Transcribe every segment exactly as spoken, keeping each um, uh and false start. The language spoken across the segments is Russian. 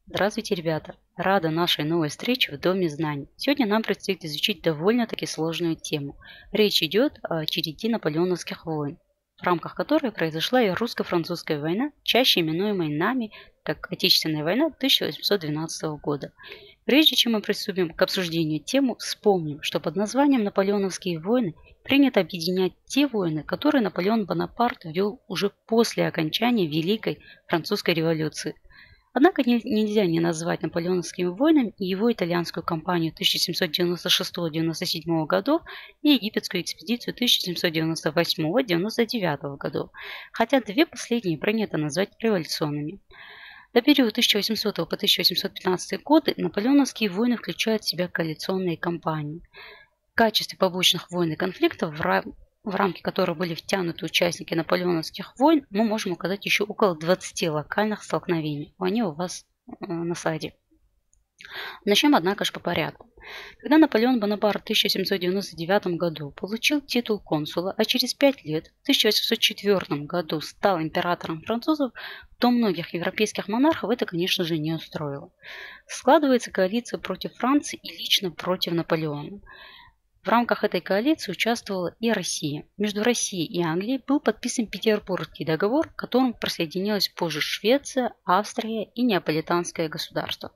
Здравствуйте, ребята! Рада нашей новой встрече в Доме знаний. Сегодня нам предстоит изучить довольно-таки сложную тему. Речь идет о череде наполеоновских войн, в рамках которой произошла и русско-французская война, чаще именуемая нами как Отечественная война тысяча восемьсот двенадцатого года. Прежде чем мы приступим к обсуждению темы, вспомним, что под названием Наполеоновские войны принято объединять те войны, которые Наполеон Бонапарт вел уже после окончания Великой Французской революции. Однако не- нельзя не назвать наполеоновскими войнами и его итальянскую кампанию тысяча семьсот девяносто шестого — девяносто седьмого годов и египетскую экспедицию тысяча семьсот девяносто восьмого — девяносто девятого годов, хотя две последние принято назвать революционными. До периода тысяча восьмисотого по тысяча восемьсот пятнадцатый годы наполеоновские войны включают в себя коалиционные кампании. В качестве побочных войн и конфликтов, в, ра- в рамки которых были втянуты участники наполеоновских войн, мы можем указать еще около двадцати локальных столкновений. Они у вас э, на слайде. Начнем, однако же, по порядку. Когда Наполеон Бонапарт в тысяча семьсот девяносто девятом году получил титул консула, а через пять лет, в тысяча восемьсот четвёртом году, стал императором французов, то многих европейских монархов это, конечно же, не устроило. Складывается коалиция против Франции и лично против Наполеона. В рамках этой коалиции участвовала и Россия. Между Россией и Англией был подписан Петербургский договор, к которому присоединилась позже Швеция, Австрия и Неаполитанское государство.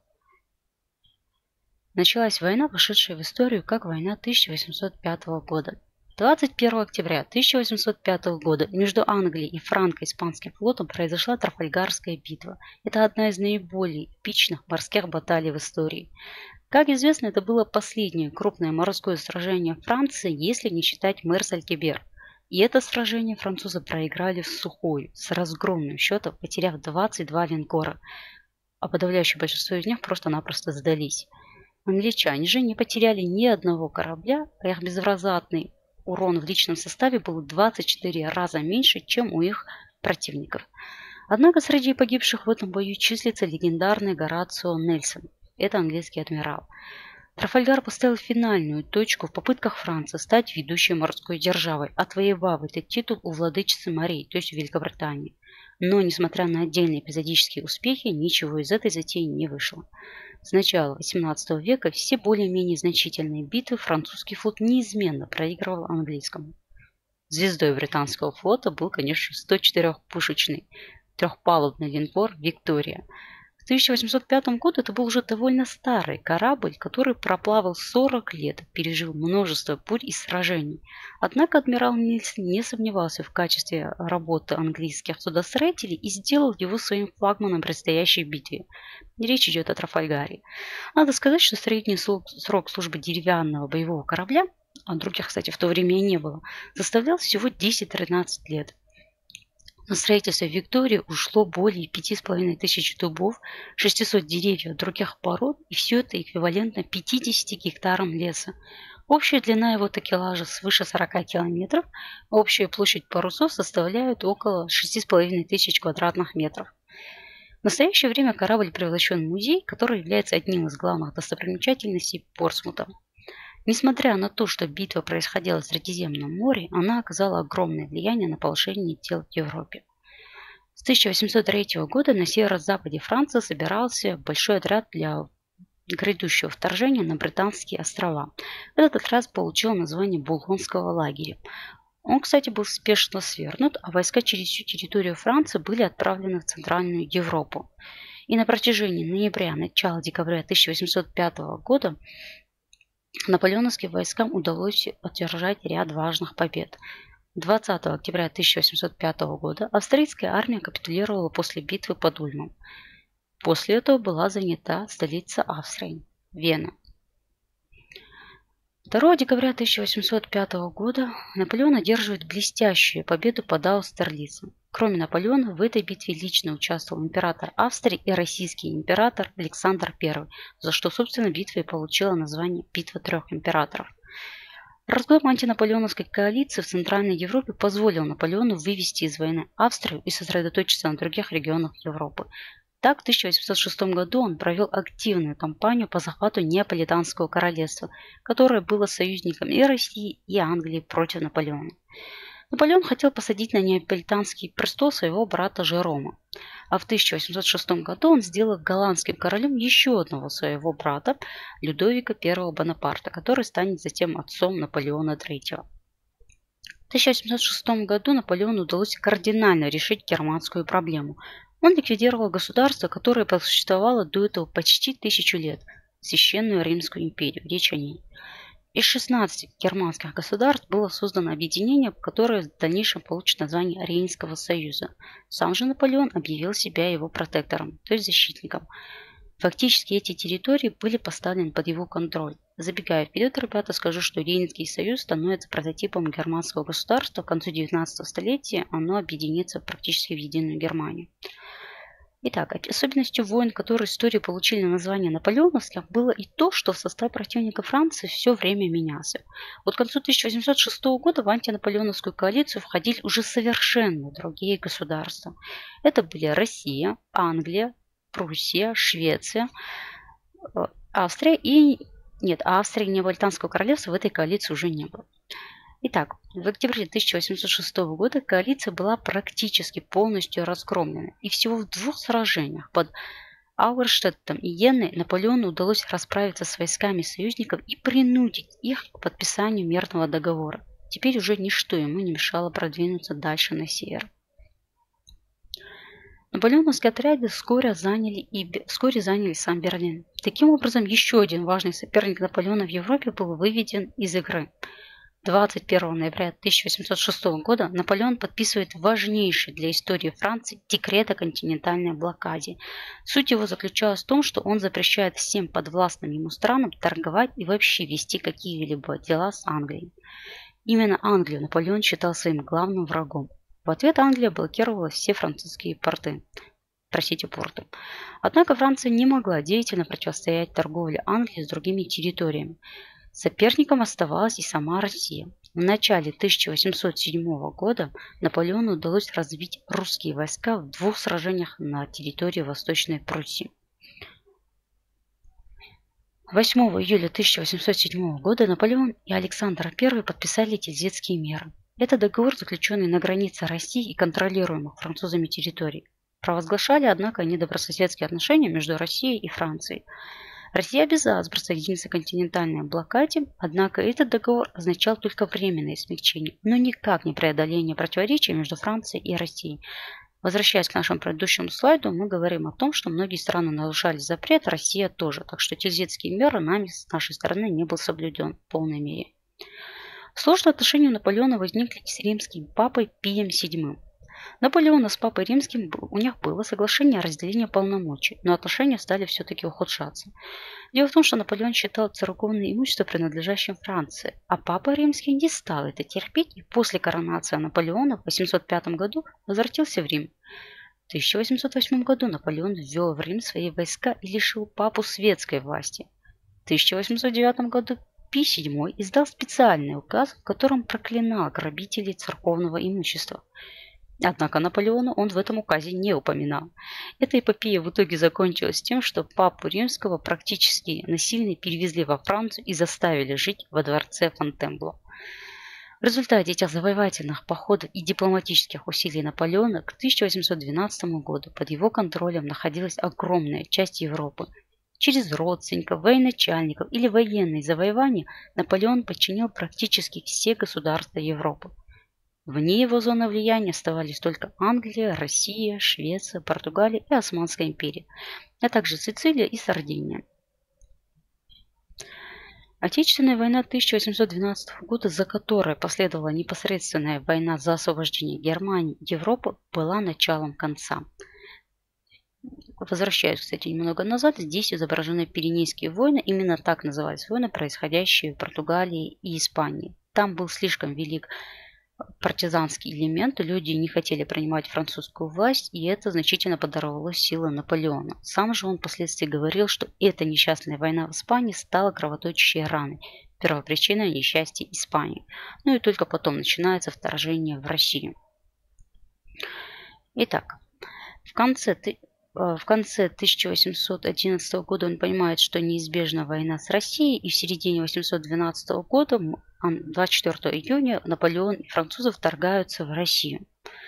Началась война, вошедшая в историю как война тысяча восемьсот пятого года. двадцать первого октября тысяча восемьсот пятого года между Англией и франко-испанским флотом произошла Трафальгарская битва. Это одна из наиболее эпичных морских баталий в истории. Как известно, это было последнее крупное морское сражение Франции, если не считать Мерс-Аль-Кибер. И это сражение французы проиграли в сухую, с разгромным счетом, потеряв двадцать два линкора, а подавляющее большинство из них просто-напросто сдались. Англичане же не потеряли ни одного корабля, а их безвозвратный урон в личном составе был в двадцать четыре раза меньше, чем у их противников. Однако среди погибших в этом бою числится легендарный Горацио Нельсон. Это английский адмирал. Трафальгар поставил финальную точку в попытках Франции стать ведущей морской державой, отвоевав этот титул у владычицы морей, то есть Великобритании. Но, несмотря на отдельные эпизодические успехи, ничего из этой затеи не вышло. С начала восемнадцатого века все более-менее значительные битвы французский флот неизменно проигрывал английскому. Звездой британского флота был, конечно, сто четырёхпушечный трехпалубный линкор «Виктория». В тысяча восемьсот пятом году это был уже довольно старый корабль, который проплавал сорок лет, пережил множество бурь и сражений. Однако адмирал Нильсон не сомневался в качестве работы английских судостроителей и сделал его своим флагманом в предстоящей битве. Речь идет о Трафальгаре. Надо сказать, что средний срок службы деревянного боевого корабля, а других, кстати, в то время и не было, составлял всего десять-тринадцать лет. На строительство Виктории ушло более пяти с половиной тысяч дубов, шестисот деревьев других пород, и все это эквивалентно пятидесяти гектарам леса. Общая длина его такелажа свыше сорока километров, общая площадь парусов составляет около шести с половиной тысяч квадратных метров. В настоящее время корабль превращен в музей, который является одним из главных достопримечательностей Портсмута. Несмотря на то, что битва происходила в Средиземном море, она оказала огромное влияние на положение дел в Европе. С тысяча восемьсот третьего года на северо-западе Франции собирался большой отряд для грядущего вторжения на Британские острова. Этот отряд получил название Булонского лагеря. Он, кстати, был спешно свернут, а войска через всю территорию Франции были отправлены в Центральную Европу. И на протяжении ноября-начала декабря тысяча восемьсот пятого года наполеоновским войскам удалось одержать ряд важных побед. двадцатого октября тысяча восемьсот пятого года австрийская армия капитулировала после битвы под Ульмом. После этого была занята столица Австрии – Вена. второго декабря тысяча восемьсот пятого года Наполеон одерживает блестящую победу под Аустерлицем. Кроме Наполеона, в этой битве лично участвовал император Австрии и российский император Александр Первый, за что, собственно, битва и получила название «Битва трех императоров». Разгром антинаполеоновской коалиции в Центральной Европе позволил Наполеону вывести из войны Австрию и сосредоточиться на других регионах Европы. Так, в тысяча восемьсот шестом году он провел активную кампанию по захвату Неаполитанского королевства, которое было союзником и России, и Англии против Наполеона. Наполеон хотел посадить на неаполитанский престол своего брата Жерома, а в тысяча восемьсот шестом году он сделал голландским королем еще одного своего брата, Людовика первого Бонапарта, который станет затем отцом Наполеона третьего. В тысяча восемьсот шестом году Наполеону удалось кардинально решить германскую проблему. Он ликвидировал государство, которое просуществовало до этого почти тысячу лет, Священную Римскую империю, речь о ней. Из шестнадцати германских государств было создано объединение, которое в дальнейшем получит название Рейнского союза. Сам же Наполеон объявил себя его протектором, то есть защитником. Фактически эти территории были поставлены под его контроль. Забегая вперед, ребята, скажу, что Рейнский союз становится прототипом германского государства. К концу девятнадцатого столетия оно объединится практически в единую Германию. Итак, особенностью войн, которые в истории получили название наполеоновских, было и то, что состав противника Франции все время менялся. Вот к концу тысяча восемьсот шестого года в антинаполеоновскую коалицию входили уже совершенно другие государства. Это были Россия, Англия, Пруссия, Швеция, Австрия и... Нет, Австрии и Неаполитанского королевства в этой коалиции уже не было. Итак, в октябре тысяча восемьсот шестого года коалиция была практически полностью разгромлена. И всего в двух сражениях под Ауэрштеттом и Йенной Наполеону удалось расправиться с войсками союзников и принудить их к подписанию мирного договора. Теперь уже ничто ему не мешало продвинуться дальше на север. Наполеоновские отряды вскоре заняли, и, вскоре заняли сам Берлин. Таким образом, еще один важный соперник Наполеона в Европе был выведен из игры. двадцать первого ноября тысяча восемьсот шестого года Наполеон подписывает важнейший для истории Франции декрет о континентальной блокаде. Суть его заключалась в том, что он запрещает всем подвластным ему странам торговать и вообще вести какие-либо дела с Англией. Именно Англию Наполеон считал своим главным врагом. В ответ Англия блокировала все французские порты. Простите, порты. Однако Франция не могла деятельно противостоять торговле Англии с другими территориями. Соперником оставалась и сама Россия. В начале тысяча восемьсот седьмого года Наполеону удалось разбить русские войска в двух сражениях на территории Восточной Пруссии. восьмого июля тысяча восемьсот седьмого года Наполеон и Александр Первый подписали Тильзитские миры. Это договор, заключенный на границе России и контролируемых французами территорий. Провозглашали, однако, недобрососедские отношения между Россией и Францией. Россия обязалась присоединиться к континентальной блокаде, однако этот договор означал только временное смягчение, но никак не преодоление противоречий между Францией и Россией. Возвращаясь к нашему предыдущему слайду, мы говорим о том, что многие страны нарушали запрет, Россия тоже, так что Тильзитские миры нами с нашей стороны не был соблюден в полной мере. Сложные отношения у Наполеона возникли с римским папой Пием седьмым. Наполеона с папой римским у них было соглашение о разделении полномочий, но отношения стали все-таки ухудшаться. Дело в том, что Наполеон считал церковное имущество принадлежащим Франции, а папа римский не стал это терпеть и после коронации Наполеона в восемьсот пятом году возвратился в Рим. В тысяча восемьсот восьмом году Наполеон ввел в Рим свои войска и лишил папу светской власти. В тысяча восемьсот девятом году Пий седьмой издал специальный указ, в котором проклинал грабителей церковного имущества. Однако Наполеона он в этом указе не упоминал. Эта эпопея в итоге закончилась тем, что папу римского практически насильно перевезли во Францию и заставили жить во дворце Фонтенбло. В результате этих завоевательных походов и дипломатических усилий Наполеона к тысяча восемьсот двенадцатому году под его контролем находилась огромная часть Европы. Через родственников, военачальников или военные завоевания Наполеон подчинил практически все государства Европы. Вне его зоны влияния оставались только Англия, Россия, Швеция, Португалия и Османская империя, а также Сицилия и Сардиния. Отечественная война тысяча восемьсот двенадцатого года, за которой последовала непосредственная война за освобождение Германии и Европы, была началом конца. Возвращаюсь, кстати, немного назад. Здесь изображены Пиренейские войны. Именно так назывались войны, происходящие в Португалии и Испании. Там был слишком велик партизанский элемент. Люди не хотели принимать французскую власть, и это значительно подорвало силы Наполеона. Сам же он впоследствии говорил, что эта несчастная война в Испании стала кровоточащей раной, первопричиной несчастья Испании. Ну и только потом начинается вторжение в Россию. Итак, в конце В конце тысяча восемьсот одиннадцатого года он понимает, что неизбежна война с Россией, и в середине восемьсот двенадцатого года, двадцать четвёртого июня, Наполеон и французы вторгаются в Россию.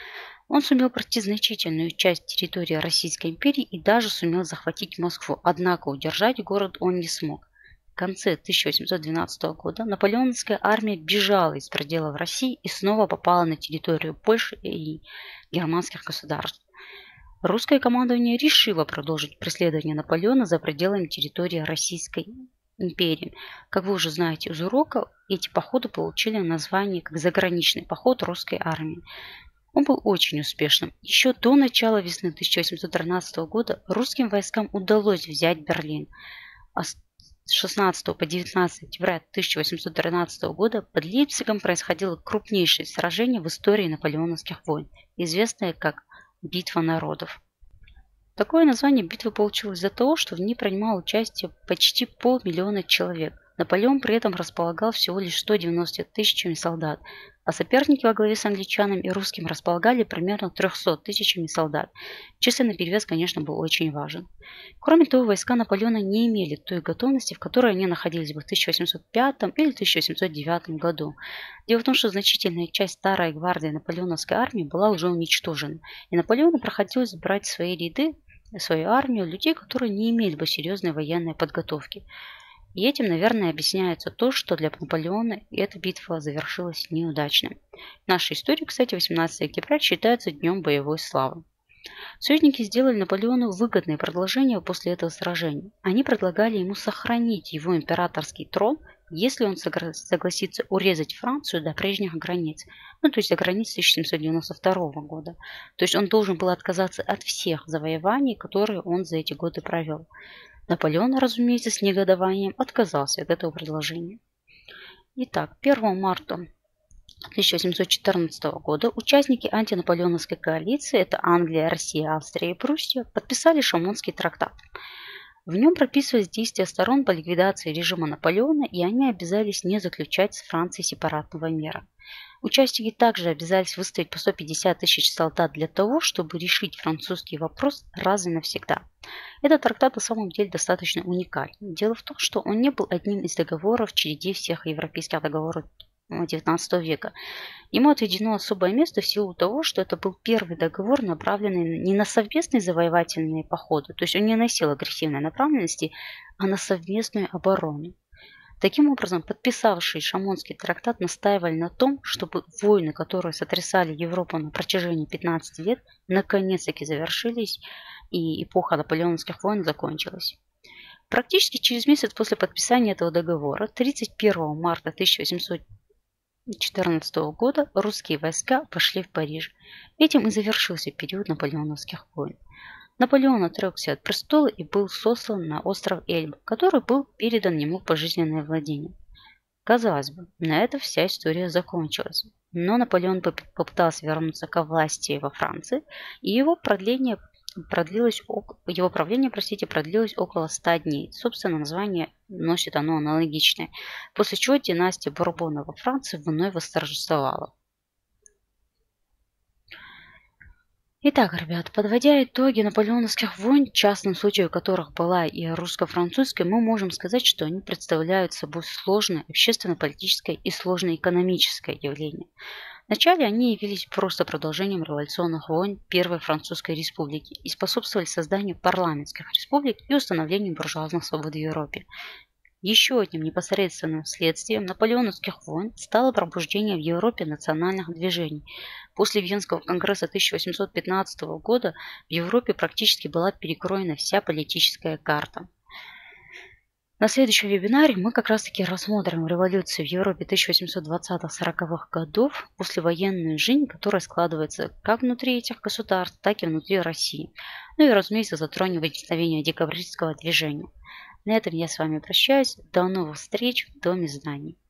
Он сумел пройти значительную часть территории Российской империи и даже сумел захватить Москву, однако удержать город он не смог. В конце тысяча восемьсот двенадцатого года наполеоновская армия бежала из пределов России и снова попала на территорию Польши и германских государств. Русское командование решило продолжить преследование Наполеона за пределами территории Российской империи. Как вы уже знаете из урока, эти походы получили название как заграничный поход русской армии. Он был очень успешным. Еще до начала весны тысяча восемьсот тринадцатого года русским войскам удалось взять Берлин. А с шестнадцатого по девятнадцатое октября тысяча восемьсот тринадцатого года под Лейпцигом происходило крупнейшее сражение в истории наполеоновских войн, известное как Битва народов. Такое название битвы получилось из-за того, что в ней принимало участие почти полмиллиона человек. Наполеон при этом располагал всего лишь ста девятьюдесятью тысячами солдат, а соперники во главе с англичанами и русским располагали примерно тремястами тысячами солдат. Численный перевес, конечно, был очень важен. Кроме того, войска Наполеона не имели той готовности, в которой они находились бы в тысяча восемьсот пятом или тысяча восемьсот девятом году. Дело в том, что значительная часть старой гвардии наполеоновской армии была уже уничтожена, и Наполеону приходилось брать в свои ряды, в свою армию, людей, которые не имели бы серьезной военной подготовки. И этим, наверное, объясняется то, что для Наполеона эта битва завершилась неудачно. В нашей истории, кстати, восемнадцатое октября считается днем боевой славы. Союзники сделали Наполеону выгодные предложения после этого сражения. Они предлагали ему сохранить его императорский трон, если он согласится урезать Францию до прежних границ, ну то есть до границ тысяча семьсот девяносто второго года. То есть он должен был отказаться от всех завоеваний, которые он за эти годы провел. Наполеон, разумеется, с негодованием отказался от этого предложения. Итак, первого марта тысяча восемьсот четырнадцатого года участники антинаполеоновской коалиции, это Англия, Россия, Австрия и Пруссия, подписали Шуманский трактат. В нем прописывались действия сторон по ликвидации режима Наполеона, и они обязались не заключать с Францией сепаратного мира. Участники также обязались выставить по сто пятьдесят тысяч солдат для того, чтобы решить французский вопрос раз и навсегда. Этот трактат на самом деле достаточно уникален. Дело в том, что он не был одним из договоров в череде всех европейских договоров девятнадцатого века. Ему отведено особое место в силу того, что это был первый договор, направленный не на совместные завоевательные походы, то есть он не носил агрессивной направленности, а на совместную оборону. Таким образом, подписавшие Шуманский трактат настаивали на том, чтобы войны, которые сотрясали Европу на протяжении пятнадцати лет, наконец-таки завершились и эпоха наполеоновских войн закончилась. Практически через месяц после подписания этого договора, тридцать первого марта тысяча восемьсот четырнадцатого года, русские войска пошли в Париж. Этим и завершился период наполеоновских войн. Наполеон отрекся от престола и был сослан на остров Эльба, который был передан ему в пожизненное владение. Казалось бы, на этом вся история закончилась. Но Наполеон попытался вернуться ко власти во Франции, и его продление продлилось, его правление, простите, продлилось около ста дней. Собственно, название носит оно аналогичное. После чего династия Бурбонов во Франции вновь восторжествовала. Итак, ребят, подводя итоги наполеоновских войн, частным случаем которых была и русско-французская, мы можем сказать, что они представляют собой сложное общественно-политическое и сложное экономическое явление. Вначале они явились просто продолжением революционных войн Первой Французской Республики и способствовали созданию парламентских республик и установлению буржуазных свобод в Европе. Еще одним непосредственным следствием наполеоновских войн стало пробуждение в Европе национальных движений. После Венского конгресса тысяча восемьсот пятнадцатого года в Европе практически была перекроена вся политическая карта. На следующем вебинаре мы как раз таки рассмотрим революцию в Европе тысяча восемьсот двадцатых-сороковых годов, послевоенную жизнь, которая складывается как внутри этих государств, так и внутри России. Ну и, разумеется, затронем возникновение декабристского движения. На этом я с вами прощаюсь. До новых встреч в Доме знаний.